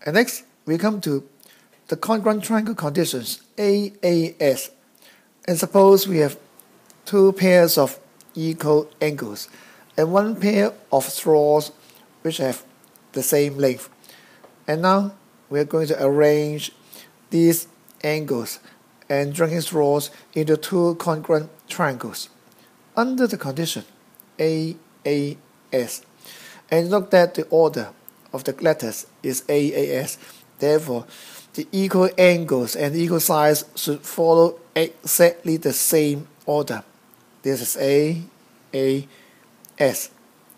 And next, we come to the congruent triangle conditions, AAS. And suppose we have two pairs of equal angles and one pair of straws which have the same length. And now we are going to arrange these angles and drinking straws into two congruent triangles under the condition AAS. And note that the order of the letters is AAS. Therefore, the equal angles and equal sides should follow exactly the same order. This is AAS.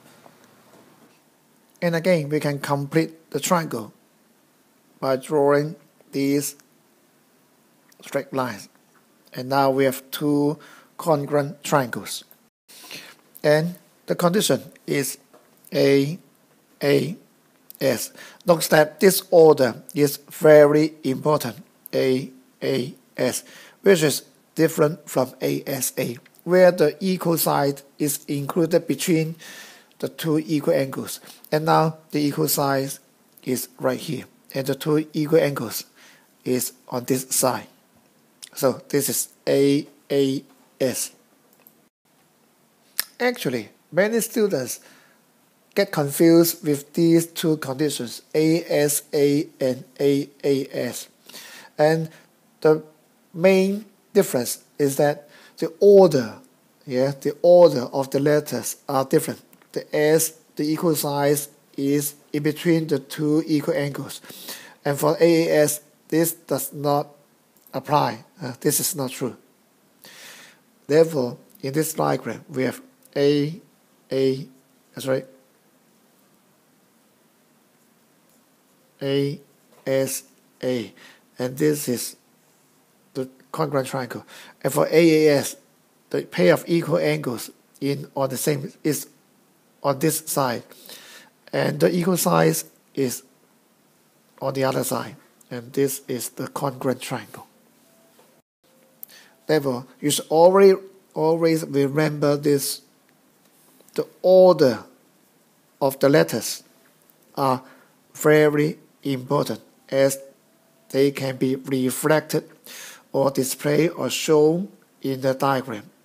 And again, we can complete the triangle by drawing these straight lines. And now we have two congruent triangles. And the condition is AAS. Note that this order is very important, AAS, which is different from ASA, where the equal side is included between the two equal angles. And now the equal side is right here, and the two equal angles is on this side. So this is AAS. Actually, many students get confused with these two conditions, ASA and AAS. And the main difference is that the order of the letters are different. The S, the equal size, is in between the two equal angles. And for AAS, this does not apply. This is not true. Therefore, in this diagram, we have ASA, and this is the congruent triangle. And for AAS, the pair of equal angles on the same is on this side, and the equal size is on the other side, and this is the congruent triangle. Therefore, you should always remember this. The order of the letters are very important, as they can be reflected or displayed or shown in the diagram.